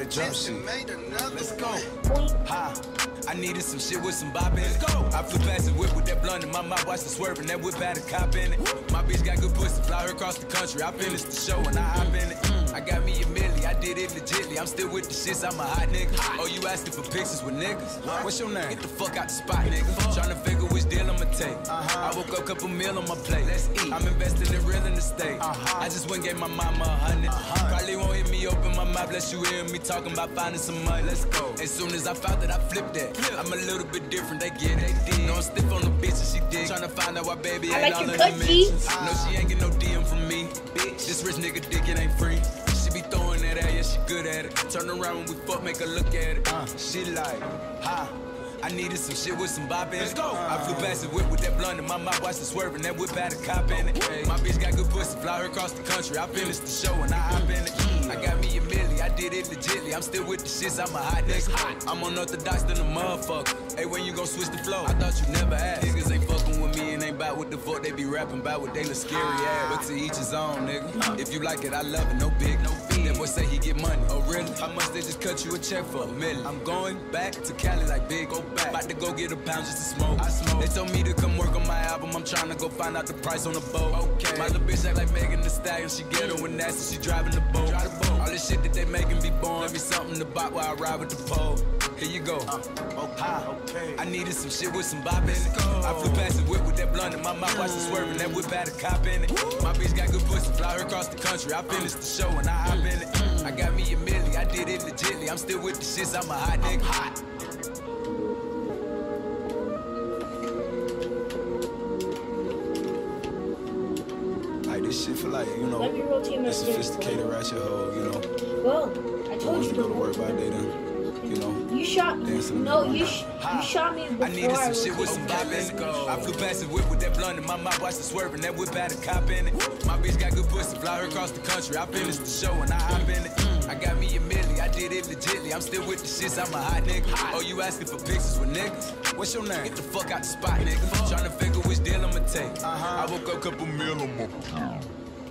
jump shit. Let's go. Ha. I needed some shit with some bop in it. I flew past the whip with that blunt in my mouth, watched it swerving. That whip had a cop in it. My bitch got good pussy, fly her across the country. I finished the show and I hop in it. I got me a milli, I did it legitly. I'm still with the shits, I'm a hot nigga. Oh, you asking for pictures with niggas? What's your name? Get the fuck out the spot, nigga. Tryna figure which deal I'ma take. I woke up, couple meal on my plate. Let's eat. I'm investing in real estate. I just went and gave my mama 100. Probably won't hear me open my mouth, bless you hear me talking about finding some money. Let's go. As soon as I found that, I flipped that. I'm a little bit different, they get it. No, I'm stiff on the bitch and she dig. Tryna find out why baby ain't all in the mentions. No, she ain't get no DM from me. Bitch, this rich nigga dick, it ain't free. She be throwing that at, yeah, she good at it. Turn around when we fuck, make her look at it. She like, ha. I needed some shit with some bop in it. Let's go. I flew past the whip with that blunt in my mouth, watched it swerving. That whip had a cop in it. My bitch got good pussy, fly her across the country. I finished the show and I hop in it. I got me a milli, I did it legitly. I'm still with the shits, I'm a hot nigga. I'm unorthodox than a motherfucker. Hey, when you gon' switch the flow? I thought you never asked. Niggas ain't fucking with me and ain't bout what the fuck they be rapping about, what they look scary ass. But to each his own, nigga. If you like it, I love it, no big, no fee. That boy say he get money. Oh, really? How much they just cut you a check for? $1 million. I'm going back to Cali like big, go back. About to go get a pound just to smoke. I smoke. They told me to come work on my album. I'm trying to go find out the price on the boat. Okay. My little bitch act like Megan Thee Stallion. She get her with nasty, she driving the boat. All this shit that they making be born. Let me something to buy while I ride with the pole. Here you go. Okay. I needed some shit with some bop in it. I flew past the whip with that blunt in my mouth, watched it swerving. That whip had a cop in it. My bitch got good pussy, fly her across the country. I finished the show and I hop in it. I got me a milli, I did it legitly. I'm still with the shits, I'm a hot nigga. Like this shit for like, you know, the sophisticated ratchet hoe, you know. Well, I told you to go to work by day then. You know, you shot me. No, you shot me before I needed some shit with some bop in it. I flew past the whip with that blunt in my mouth, watched it swerving. That whip had a cop in it. My bitch got good pussy, fly her across the country. I finished the show and I hop in it. I got me a milli, I did it legitly. I'm still with the shits, I'm a hot nigga. Oh, you asking for pictures with niggas? What's your name? Get the fuck out the spot, nigga. Tryna figure which deal I'ma take. I woke up, couple meal on my plate.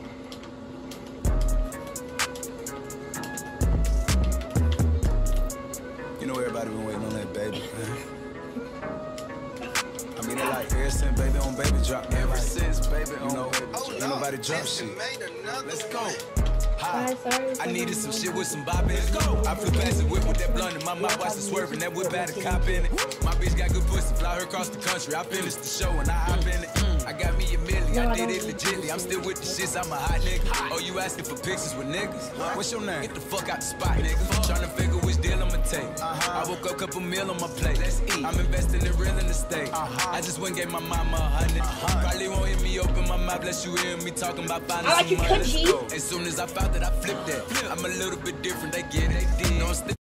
You know everybody been waiting on that baby, man. I mean, they like ever since baby on baby drop. Ever since baby on baby drop. Ain't nobody drop shit. Let's go. I needed some shit with some bop in it. I flew past the whip with that blunt in my mouth, watched it swerving. That whip had a cop in it. My bitch got good pussy, fly her across the country. I finished the show and I hop in it. I got me a milli, I did it legitly. I'm still with the shits, I'm a hot nigga. Oh, you asking for pictures with niggas? What's your name? Get the fuck out the spot, nigga. Tryna figure which deal I'ma take. I woke up, couple meal on my plate. Let's eat. I'm investing in real estate. I just went and gave my mama 100. Probably won't hear me open my mouth, bless you hear me talking about finding some money. Let's go. As soon as I found that, I flipped that. I'm a little bit different, they get it. No, I'm still